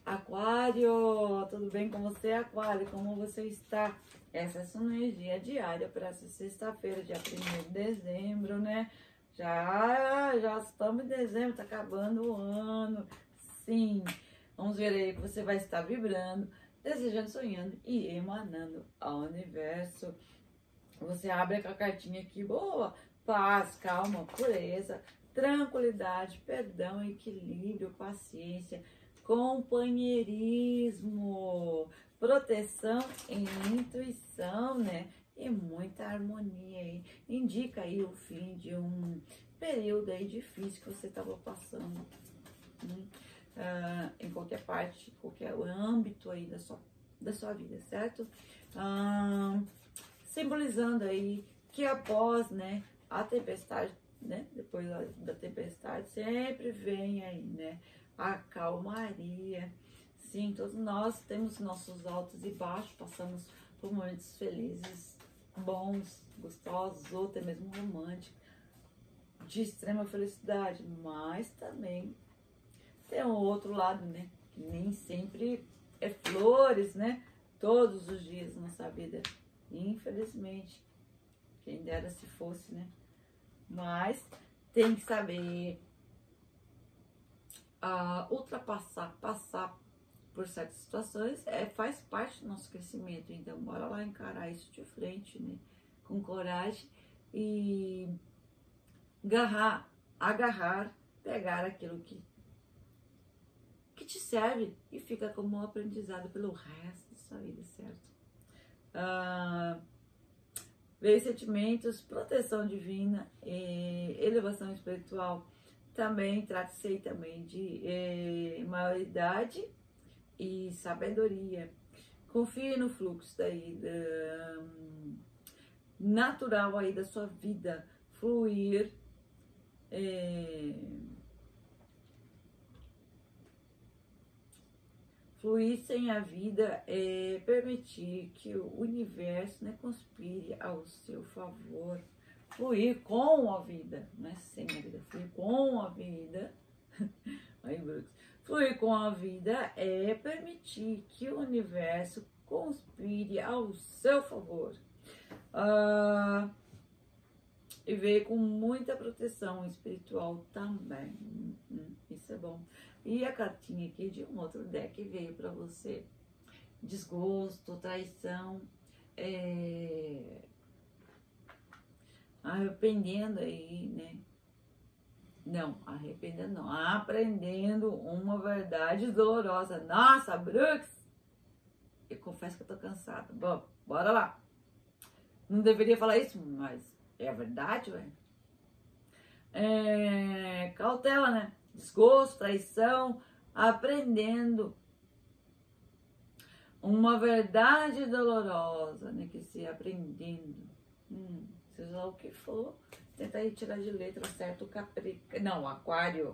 Aquário, tudo bem com você, Aquário? Como você está? Essa é a sua energia diária para essa sexta-feira, dia 1º de dezembro, né? Já estamos em dezembro, tá acabando o ano. Sim, vamos ver aí que você vai estar vibrando, desejando, sonhando e emanando ao universo. Você abre com a cartinha aqui, boa, paz, calma, pureza, tranquilidade, perdão, equilíbrio, paciência, companheirismo, proteção e intuição, né? E muita harmonia aí. Indica aí o fim de um período aí difícil que você estava passando. Em qualquer parte, qualquer âmbito aí da sua vida, certo? Simbolizando aí que após, né, a tempestade, né, depois da tempestade, sempre vem aí, né, a calmaria. Sim, todos nós temos nossos altos e baixos, passamos por momentos felizes, bons, gostosos, ou até mesmo românticos, de extrema felicidade, mas também tem um outro lado, né, que nem sempre é flores, né, todos os dias na nossa vida, infelizmente, quem dera se fosse, né, mas tem que saber ultrapassar, passar por certas situações, faz parte do nosso crescimento. Então bora lá encarar isso de frente, né, com coragem e agarrar, pegar aquilo que te serve e fica como um aprendizado pelo resto da sua vida, certo? Ver sentimentos, proteção divina, elevação espiritual, também trata-se aí também de maioridade e sabedoria. Confie no fluxo daí natural aí da sua vida, fluir, fluir sem a vida é permitir que o universo, né, conspire ao seu favor. Fluir com a vida, não é sem a vida, fluir com a vida. Aí, Brooks. Fluir com a vida é permitir que o universo conspire ao seu favor. E veio com muita proteção espiritual também. Isso é bom. E a cartinha aqui de um outro deck veio para você. Desgosto, traição, arrependendo aí, né? Não, arrependendo não. Aprendendo uma verdade dolorosa. Nossa, Brooks! Eu confesso que eu tô cansada. Bom, bora lá. Não deveria falar isso, mas é a verdade, ué. Cautela, né? Desgosto, traição, aprendendo uma verdade dolorosa, né? Que se aprendendo, seja o que for, tenta aí tirar de letra certo Aquário,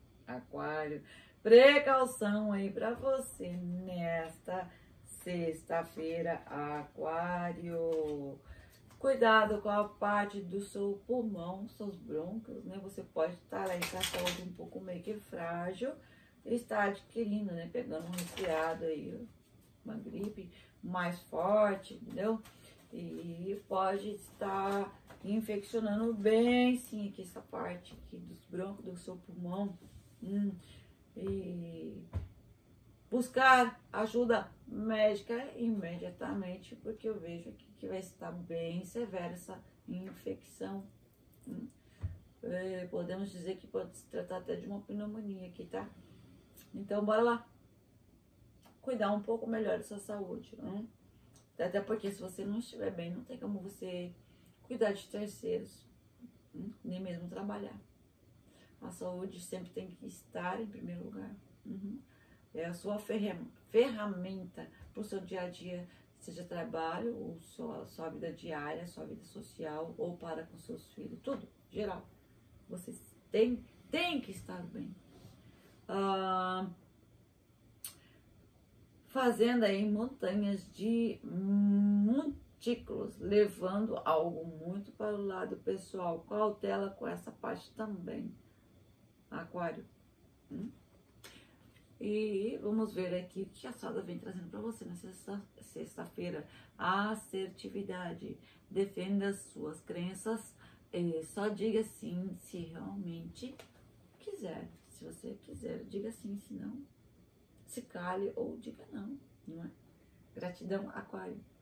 precaução aí pra você nesta sexta-feira, Aquário. Cuidado com a parte do seu pulmão, seus brônquios, né? Você pode estar aí com a saúde um pouco meio que frágil e estar adquirindo, né? Pegando um resfriado aí, uma gripe mais forte, entendeu? E pode estar infeccionando bem, sim, aqui essa parte aqui dos brônquios, do seu pulmão. E buscar ajuda médica imediatamente, porque eu vejo aqui que vai estar bem severa essa infecção. Podemos dizer que pode se tratar até de uma pneumonia aqui, tá? Então, bora lá. Cuidar um pouco melhor da sua saúde, né? Até porque se você não estiver bem, não tem como você cuidar de terceiros, nem mesmo trabalhar. A saúde sempre tem que estar em primeiro lugar. É a sua ferramenta para o seu dia a dia, seja trabalho, ou sua vida diária, sua vida social, ou para com seus filhos, tudo, geral. Você tem que estar bem. Fazendo aí montanhas de montículos, levando algo muito para o lado pessoal. Cautela com essa parte também, Aquário. E vamos ver aqui o que a Sada vem trazendo para você nessa sexta-feira. Assertividade. Defenda as suas crenças. Só diga sim se realmente quiser. Se você quiser, diga sim, se não, se cale ou diga não, não é? Gratidão, Aquário.